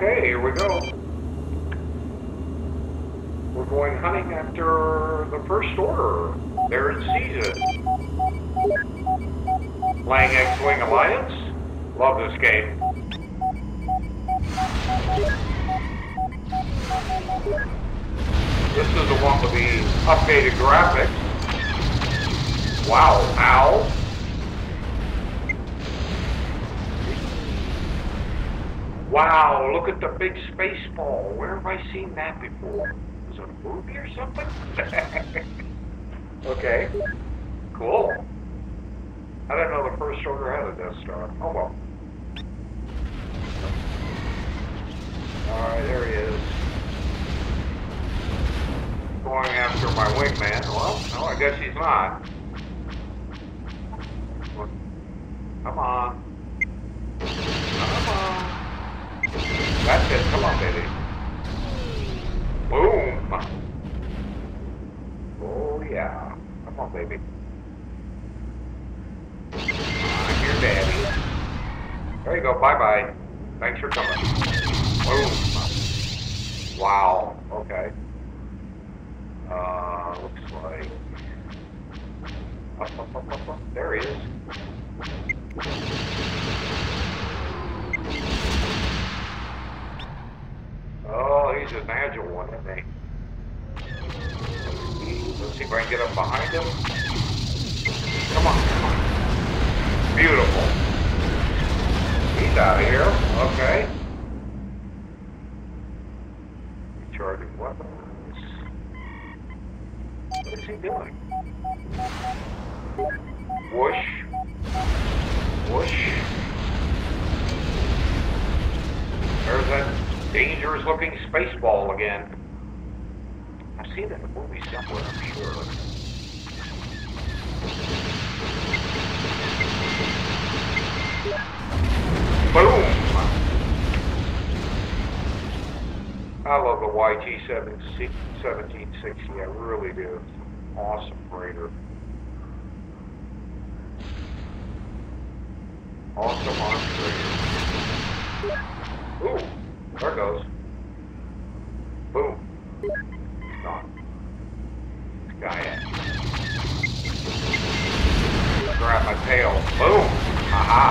Okay, here we go. We're going hunting after the First Order. They're in season. Playing X-Wing Alliance. Love this game. This is the one with the updated graphics. Wow, ow. Wow, look at the big space ball. Where have I seen that before? Was it a movie or something? Okay, cool. I didn't know the First Order had a Death Star. Oh well. Alright, there he is. Going after my wingman. Well, no, I guess he's not. Come on. Come on. That's it. Come on, baby. Boom. Oh, yeah. Come on, baby. I'm your daddy. There you go. Bye-bye. Thanks for coming. Boom. Wow. Okay. Looks like... Up. There he is. Oh, he's an agile one, isn't he? Let's see if I can get up behind him. Come on. Beautiful. He's out of here. Okay. Recharging weapons. What is he doing? Whoosh. Whoosh. There's that dangerous looking space ball again. I've seen it in a movie somewhere, I'm sure. Boom! I love the YT-1760, I really do. Awesome freighter. Awesome on freighter. Ooh, there it goes. Boom. Gone. This guy at. Grab my tail. Boom. Aha.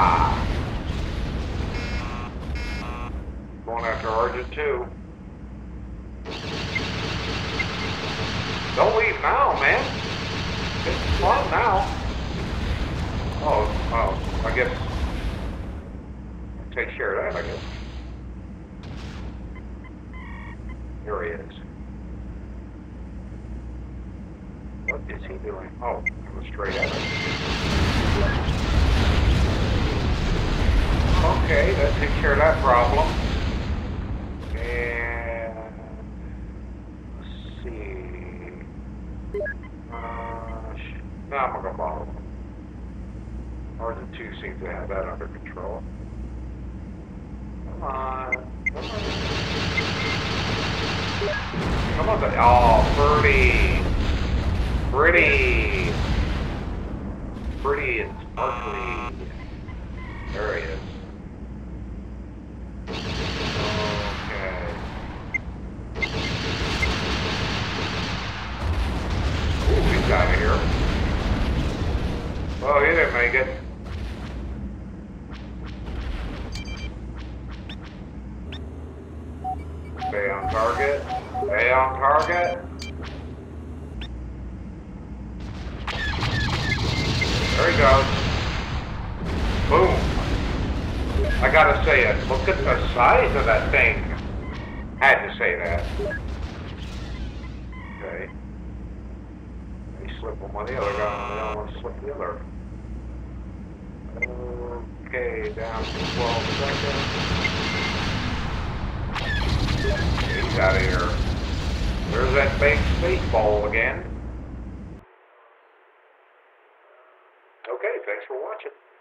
Going after Argent too. Don't leave now, man. It's fun now. Oh, I guess. Take care of that, I guess. Here he is. What is he doing? Oh, it was straight at him. Okay, that takes care of that problem. And let's see. No, I'm not gonna bother him. Argent 2 seems to have that under control. Come on. Come on, buddy. Oh, pretty and sparkly. There he is. Okay. Ooh, he's out of here. Oh, he didn't make it. Stay on target. Stay on target. There he goes. Boom. I gotta say it. Look at the size of that thing. Had to say that. Okay. They slip one with the other guy. They don't want to slip the other. Okay, down to 12 seconds. He's out of here. There's that big space ball again. Okay, thanks for watching.